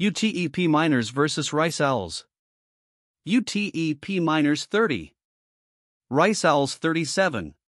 UTEP Miners vs Rice Owls. UTEP Miners 30. Rice Owls 37.